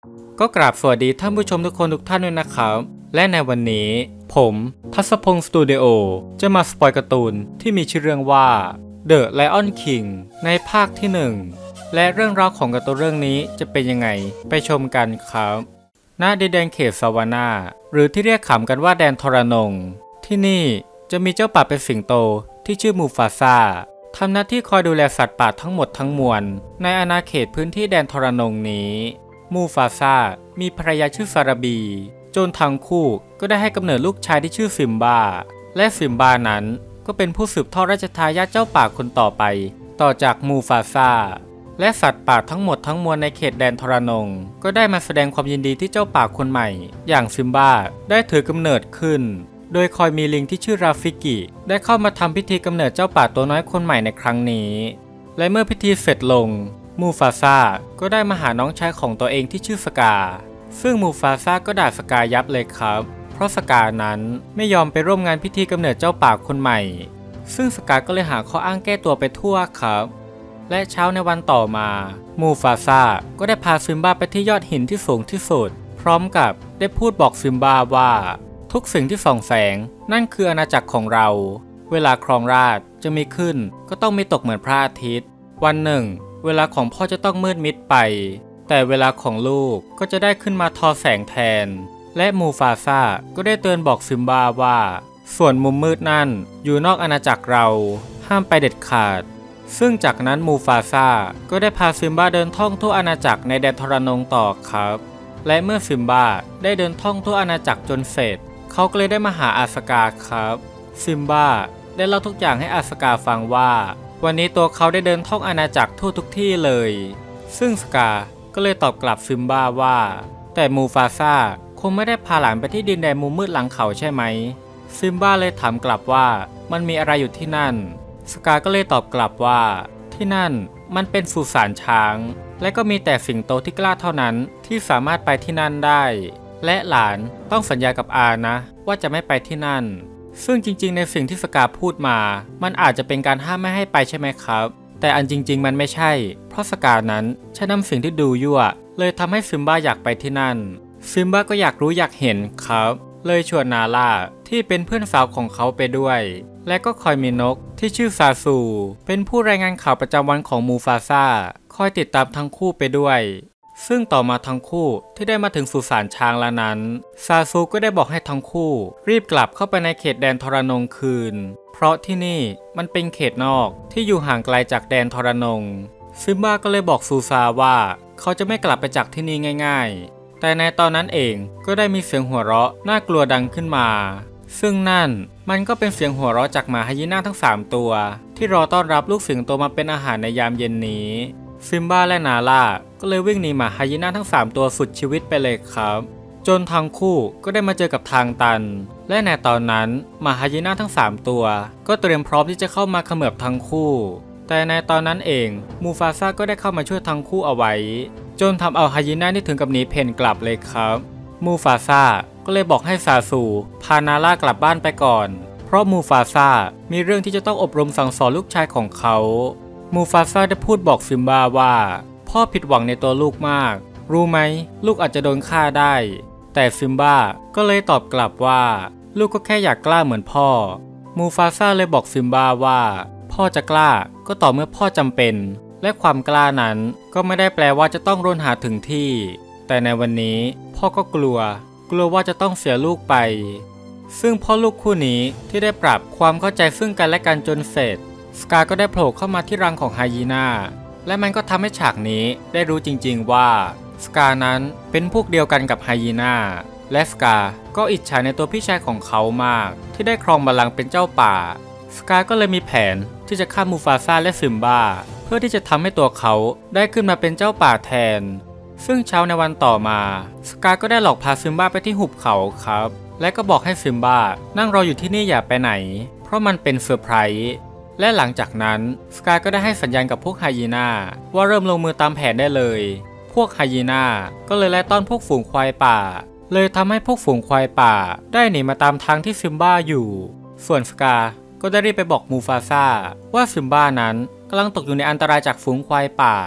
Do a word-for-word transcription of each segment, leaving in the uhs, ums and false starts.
ก็กราบสวัสดีท่านผู้ชมทุกคนทุกท่านด้วยนะครับและในวันนี้ผมทัศพงศ์สตูดิโอจะมาสปอยการ์ตูนที่มีชื่อเรื่องว่า The Lion King ในภาคที่หนึ่งและเรื่องราวของการ์ตูนเรื่องนี้จะเป็นยังไงไปชมกันครับณดินแดนเขตซาวานาหรือที่เรียกขำกันว่าแดนทรนงที่นี่จะมีเจ้าป่าเป็นสิงโตที่ชื่อมูฟาซาทำหน้าที่คอยดูแลสัตว์ป่าทั้งหมดทั้งมวลในอาณาเขตพื้นที่แดนทรนงนี้มูฟาซามีภรรยาชื่อซาราบีจนทั้งคู่ก็ได้ให้กำเนิดลูกชายที่ชื่อซิมบาและซิมบานั้นก็เป็นผู้สืบทอดราชทายาทเจ้าป่าคนต่อไปต่อจากมูฟาซาและสัตว์ป่าทั้งหมดทั้งมวลในเขตแดนทรนงก็ได้มาแสดงความยินดีที่เจ้าป่าคนใหม่อย่างซิมบาได้ถือกำเนิดขึ้นโดยคอยมีลิงที่ชื่อราฟิกิได้เข้ามาทำพิธีกำเนิดเจ้าป่าตัวน้อยคนใหม่ในครั้งนี้และเมื่อพิธีเสร็จลงมูฟาซาก็ได้มาหาน้องชายของตัวเองที่ชื่อสกาซึ่งมูฟาซาก็ด่าสกายับเลยครับเพราะสกานั้นไม่ยอมไปร่วมงานพิธีกำเนิดเจ้าป่าคนใหม่ซึ่งสกาก็เลยหาข้ออ้างแก้ตัวไปทั่วครับและเช้าในวันต่อมามูฟาซาก็ได้พาซิมบาไปที่ยอดหินที่สูงที่สุดพร้อมกับได้พูดบอกซิมบาว่าทุกสิ่งที่ส่องแสงนั่นคืออาณาจักรของเราเวลาครองราชย์จะมีขึ้นก็ต้องมีตกเหมือนพระอาทิตย์วันหนึ่งเวลาของพ่อจะต้องมืดมิดไปแต่เวลาของลูกก็จะได้ขึ้นมาทอแสงแทนและมูฟาซาก็ได้เตือนบอกซิมบาว่าส่วนมุมมืดนั่นอยู่นอกอาณาจักรเราห้ามไปเด็ดขาดซึ่งจากนั้นมูฟาซาก็ได้พาซิมบาเดินท่องทั่วอาณาจักรในแดนทรนงต่อครับและเมื่อซิมบาได้เดินท่องทั่วอาณาจักรจนเสร็จเขาก็เลยได้มาหาอาสกาครับซิมบาได้เล่าทุกอย่างให้อาสกาฟังว่าวันนี้ตัวเขาได้เดินท่องอาณาจักรทั่วทุกที่เลยซึ่งสกาก็เลยตอบกลับซิมบาว่าแต่มูฟาซาคงไม่ได้พาหลานไปที่ดินแดนมุมมืดหลังเขาใช่ไหมซิมบาเลยถามกลับว่ามันมีอะไรอยู่ที่นั่นสกาก็เลยตอบกลับว่าที่นั่นมันเป็นสุสานช้างและก็มีแต่สิงโตที่กล้าเท่านั้นที่สามารถไปที่นั่นได้และหลานต้องสัญญากับอานะว่าจะไม่ไปที่นั่นซึ่งจริงๆในสิ่งที่สกาพูดมามันอาจจะเป็นการห้ามไม่ให้ไปใช่ไหมครับแต่อันจริงๆมันไม่ใช่เพราะสกานั้นใช้น้ำเสียงที่ดูยั่วเลยทำให้ซิมบาอยากไปที่นั่นซิมบาก็อยากรู้อยากเห็นครับเลยชวนนาล่าที่เป็นเพื่อนสาวของเขาไปด้วยและก็คอยมีนกที่ชื่อซาซูเป็นผู้รายงานข่าวประจำวันของมูฟาซาคอยติดตามทั้งคู่ไปด้วยซึ่งต่อมาทั้งคู่ที่ได้มาถึงสุสานช้างแล้วนั้นซาซูก็ได้บอกให้ทั้งคู่รีบกลับเข้าไปในเขตแดนทรนงคืนเพราะที่นี่มันเป็นเขตนอกที่อยู่ห่างไกลจากแดนทรนงซิมบาก็เลยบอกซูซาว่าเขาจะไม่กลับไปจากที่นี่ง่ายๆแต่ในตอนนั้นเองก็ได้มีเสียงหัวเราะน่ากลัวดังขึ้นมาซึ่งนั่นมันก็เป็นเสียงหัวเราะจากหมาไฮยีน่าทั้งสามตัวที่รอต้อนรับลูกสิงโตมาเป็นอาหารในยามเย็นนี้ซิมบาและนาล่าก็เลยวิ่งหนีหมาไฮยีน่าทั้งสามตัวสุดชีวิตไปเลยครับจนทั้งคู่ก็ได้มาเจอกับทางตันและในตอนนั้นหมาไฮยีน่าทั้งสามตัวก็เตรียมพร้อมที่จะเข้ามาเขมือบทั้งคู่แต่ในตอนนั้นเองมูฟาซาก็ได้เข้ามาช่วยทั้งคู่เอาไว้จนทำเอาไฮยีน่าที่ถึงกับหนีเพ่นกลับเลยครับมูฟาซาก็เลยบอกให้ซาซูพานาล่ากลับบ้านไปก่อนเพราะมูฟาซามีเรื่องที่จะต้องอบรมสั่งสอนลูกชายของเขามูฟาซาได้พูดบอกซิมบาว่าพ่อผิดหวังในตัวลูกมากรู้ไหมลูกอาจจะโดนฆ่าได้แต่ซิมบาก็เลยตอบกลับว่าลูกก็แค่อยากกล้าเหมือนพ่อมูฟาซาเลยบอกซิมบาว่าพ่อจะกล้าก็ต่อเมื่อพ่อจำเป็นและความกล้านั้นก็ไม่ได้แปลว่าจะต้องร่นหาถึงที่แต่ในวันนี้พ่อก็กลัวกลัวว่าจะต้องเสียลูกไปซึ่งพ่อลูกคู่นี้ที่ได้ปรับความเข้าใจซึ่งกันและกันจนเสร็จสกาก็ได้โผล่เข้ามาที่รังของไฮยีน่าและมันก็ทำให้ฉากนี้ได้รู้จริงๆว่าสกานั้นเป็นพวกเดียวกันกับไฮยีน่าและสกาก็อิจฉาในตัวพี่ชายของเขามากที่ได้ครองบัลลังก์เป็นเจ้าป่าสกาก็เลยมีแผนที่จะฆ่ามูฟาซาและซิมบาเพื่อที่จะทำให้ตัวเขาได้ขึ้นมาเป็นเจ้าป่าแทนซึ่งเช้าในวันต่อมาสกาก็ได้หลอกพาซิมบาไปที่หุบเขาครับและก็บอกให้ซิมบานั่งรออยู่ที่นี่อย่าไปไหนเพราะมันเป็นเซอร์ไพรส์และหลังจากนั้นสกาก็ได้ให้สัญญาณกับพวกไฮยีน่าว่าเริ่มลงมือตามแผนได้เลยพวกไฮยีน่าก็เลยไล่ต้อนพวกฝูงควายป่าเลยทำให้พวกฝูงควายป่าได้หนีมาตามทางที่ซิมบาอยู่ส่วนสกาก็ได้รีบไปบอกมูฟาซาว่าซิมบานั้นกำลังตกอยู่ในอันตรายจากฝูงควายป่า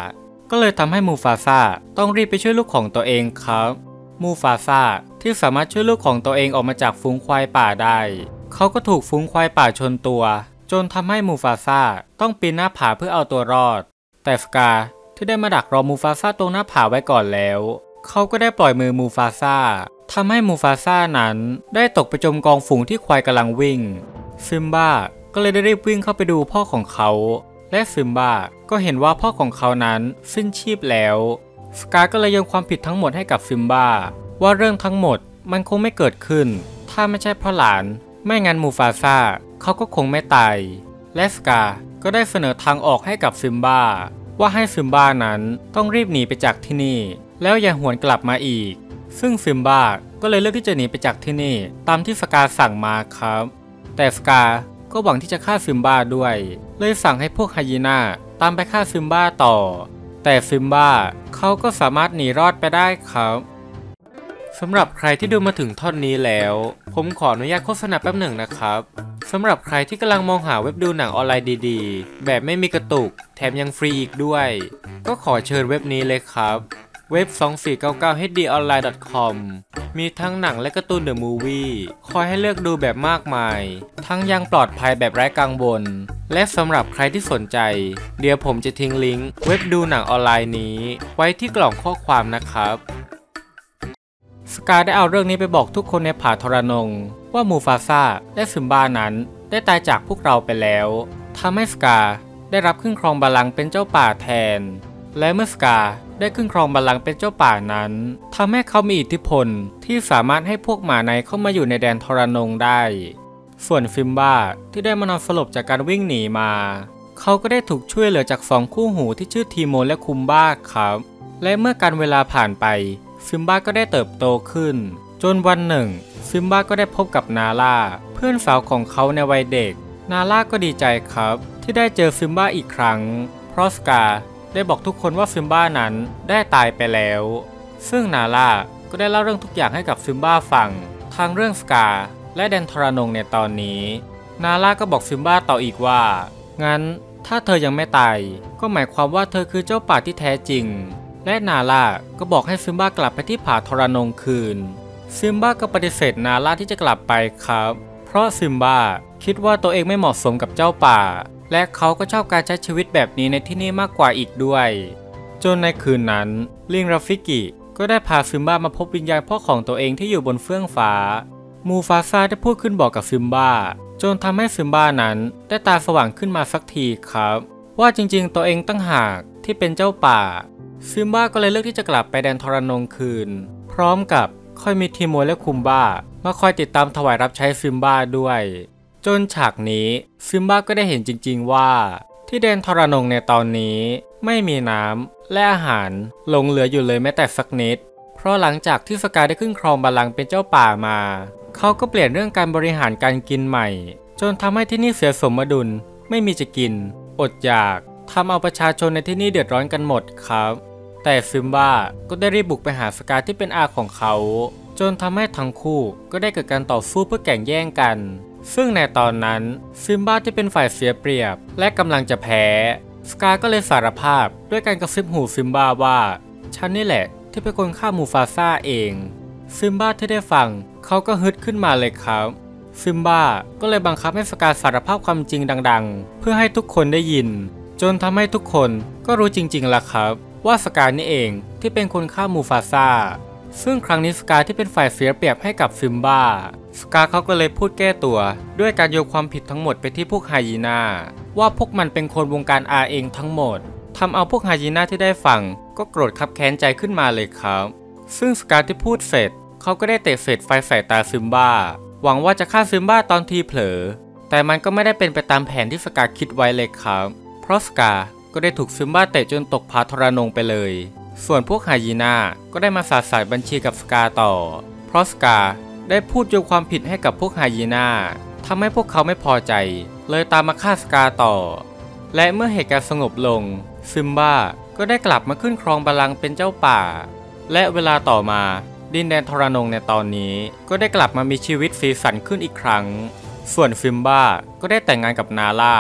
ก็เลยทำให้มูฟาซาต้องรีบไปช่วยลูกของตัวเองครับมูฟาซาที่สามารถช่วยลูกของตัวเองออกมาจากฝูงควายป่าได้เขาก็ถูกฝูงควายป่าชนตัวจนทำให้มูฟาซาต้องปีนหน้าผาเพื่อเอาตัวรอดแต่สกาที่ได้มาดักรอมูฟาซาตรงหน้าผาไว้ก่อนแล้วเขาก็ได้ปล่อยมือมูฟาซาทำให้มูฟาซานั้นได้ตกไปจมกองฝูงที่ควายกำลังวิ่งซิมบ้าก็เลยได้รีบวิ่งเข้าไปดูพ่อของเขาและซิมบ้าก็เห็นว่าพ่อของเขานั้นสิ้นชีพแล้วสกาก็เลยโยนความผิดทั้งหมดให้กับซิมบ้าว่าเรื่องทั้งหมดมันคงไม่เกิดขึ้นถ้าไม่ใช่เพราะหลานไม่งั้นมูฟาซาเขาก็คงไม่ตายและสกาก็ได้เสนอทางออกให้กับซิมบ้าว่าให้ซิมบ้านั้นต้องรีบหนีไปจากที่นี่แล้วอย่าหวนกลับมาอีกซึ่งซิมบ้าก็เลยเลือกที่จะหนีไปจากที่นี่ตามที่สกาสั่งมาครับแต่สกาก็หวังที่จะฆ่าซิมบ้าด้วยเลยสั่งให้พวกไฮยีน่าตามไปฆ่าซิมบ้าต่อแต่ซิมบ้าเขาก็สามารถหนีรอดไปได้ครับสำหรับใครที่ดูมาถึงท่อนนี้แล้วผมขออนุญาตโฆษณาแป๊บหนึ่งนะครับสำหรับใครที่กำลังมองหาเว็บดูหนังออนไลน์ดีๆแบบไม่มีกระตุกแถมยังฟรีอีกด้วยก็ขอเชิญเว็บนี้เลยครับเว็บ สองสี่เก้าเก้า เอช ดี ออนไลน์ ดอท คอม มีทั้งหนังและการ์ตูนเดอะมูฟวี่คอยให้เลือกดูแบบมากมายทั้งยังปลอดภัยแบบไร้กังวลและสำหรับใครที่สนใจเดี๋ยวผมจะทิ้งลิงก์เว็บดูหนังออนไลน์นี้ไว้ที่กล่องข้อความนะครับสกาได้เอาเรื่องนี้ไปบอกทุกคนในผาทรนงว่ามูฟาซาและซิมบ้านั้นได้ตายจากพวกเราไปแล้วทำให้สกาได้รับขึ้นครองบัลลังก์เป็นเจ้าป่าแทนและเมื่อสกาได้ขึ้นครองบัลลังก์เป็นเจ้าป่านั้นทำให้เขามีอิทธิพลที่สามารถให้พวกหมาในเข้ามาอยู่ในแดนทรนงได้ส่วนซิมบ้าที่ได้มานอนสลบจากการวิ่งหนีมาเขาก็ได้ถูกช่วยเหลือจากสองคู่หูที่ชื่อทีโมและคุมบ้าครับและเมื่อการเวลาผ่านไปซิมบ้าก็ได้เติบโตขึ้นจนวันหนึ่งซิมบ้าก็ได้พบกับนาล่าเพื่อนสาวของเขาในวัยเด็กนาล่าก็ดีใจครับที่ได้เจอซิมบ้าอีกครั้งเพราะสกาได้บอกทุกคนว่าซิมบ้านั้นได้ตายไปแล้วซึ่งนาล่าก็ได้เล่าเรื่องทุกอย่างให้กับซิมบ้าฟังทางเรื่องสกาและแดนทรนงในตอนนี้นาล่าก็บอกซิมบ้าต่ออีกว่างั้นถ้าเธอยังไม่ตายก็หมายความว่าเธอคือเจ้าป่าที่แท้จริงและนาล่าก็บอกให้ซิมบ้ากลับไปที่ผาทรนงคืนซิมบ้าก็ปฏิเสธนาล่าที่จะกลับไปครับเพราะซิมบ้าคิดว่าตัวเองไม่เหมาะสมกับเจ้าป่าและเขาก็ชอบการใช้ชีวิตแบบนี้ในที่นี่มากกว่าอีกด้วยจนในคืนนั้นลิงราฟิกิก็ได้พาซิมบ้ามาพบวิญญาณพ่อของตัวเองที่อยู่บนเฟื่องฟ้ามูฟาซาได้พูดขึ้นบอกกับซิมบ้าจนทำให้ซิมบ้านั้นได้ตาสว่างขึ้นมาสักทีครับว่าจริงๆตัวเองตั้งหากที่เป็นเจ้าป่าซิมบ้าก็เลยเลือกที่จะกลับไปแดนทรนงคืนพร้อมกับค่อยมีทีโมและคุมบ้ามาคอยติดตามถวายรับใช้ซิมบ้าด้วยจนฉากนี้ซิมบ้าก็ได้เห็นจริงๆว่าที่แดนทรนงในตอนนี้ไม่มีน้ำและอาหารหลงเหลืออยู่เลยแม้แต่สักนิดเพราะหลังจากที่สกาได้ขึ้นครองบัลลังก์เป็นเจ้าป่ามาเขาก็เปลี่ยนเรื่องการบริหารการกินใหม่จนทำให้ที่นี่เสียสมดุลไม่มีจะกินอดอยากทำเอาประชาชนในที่นี่เดือดร้อนกันหมดครับแต่ซิมบ้าก็ได้รีบบุกไปหาสกาที่เป็นอาของเขาจนทำให้ทั้งคู่ก็ได้เกิดการต่อสู้เพื่อแข่งแย่งกันซึ่งในตอนนั้นซิมบ้าที่เป็นฝ่ายเสียเปรียบและกำลังจะแพ้สกาก็เลยสารภาพด้วยการกระซิบหูซิมบ้าว่าฉันนี่แหละที่เป็นคนฆ่ามูฟาซาเองซิมบ้าที่ได้ฟังเขาก็ฮึดขึ้นมาเลยครับซิมบ้าก็เลยบังคับให้สกาสารภาพความจริงดังๆเพื่อให้ทุกคนได้ยินจนทำให้ทุกคนก็รู้จริงๆล่ะครับว่าสกานี่เองที่เป็นคนฆ่ามูฟาซาซึ่งครั้งนี้สกาที่เป็นฝ่ายเสียเปรียบให้กับซิมบ้าสกาเขาก็เลยพูดแก้ตัวด้วยการโยนความผิดทั้งหมดไปที่พวกไฮยีน่าว่าพวกมันเป็นคนวงการอาเองทั้งหมดทำเอาพวกไฮยีน่าที่ได้ฟังก็โกรธคับแค้นใจขึ้นมาเลยครับซึ่งสกาที่พูดเสร็จเขาก็ได้เตะเศษไฟใส่ตาซิมบ้าหวังว่าจะฆ่าซิมบ้าตอนที่เผลอแต่มันก็ไม่ได้เป็นไปตามแผนที่สกาคิดไว้เลยครับเพราะสกาก็ได้ถูกซิมบ้าเตะจนตกผาทรนงไปเลยส่วนพวกไฮยีน่าก็ได้มาสาดสายบัญชีกับสกาต่อเพราะสกาได้พูดโยนความผิดให้กับพวกไฮยีน่าทำให้พวกเขาไม่พอใจเลยตามมาฆ่าสกาต่อและเมื่อเหตุการณ์สงบลงซิมบ้าก็ได้กลับมาขึ้นครองบัลลังก์เป็นเจ้าป่าและเวลาต่อมาดินแดนทรนงในตอนนี้ก็ได้กลับมามีชีวิตสีสันขึ้นอีกครั้งส่วนซิมบ้าก็ได้แต่งงานกับนาล่า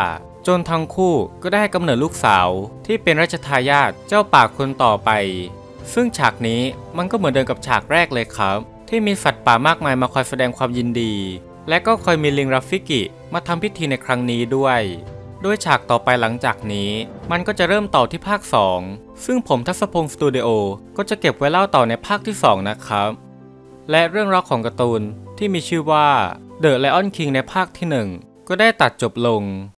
จนทั้งคู่ก็ได้กำเนิดลูกสาวที่เป็นราชทายาทเจ้าป่าคนต่อไปซึ่งฉากนี้มันก็เหมือนเดิมกับฉากแรกเลยครับที่มีสัตว์ป่ามากมายมาคอยแสดงความยินดีและก็คอยมีลิงราฟิกิมาทำพิธีในครั้งนี้ด้วยด้วยฉากต่อไปหลังจากนี้มันก็จะเริ่มต่อที่ภาคสองซึ่งผมทัศพงศ์สตูดิโอก็จะเก็บไว้เล่าต่อในภาคที่สองนะครับและเรื่องราวของการ์ตูนที่มีชื่อว่า The Lion King ในภาคที่หนึ่งก็ได้ตัดจบลง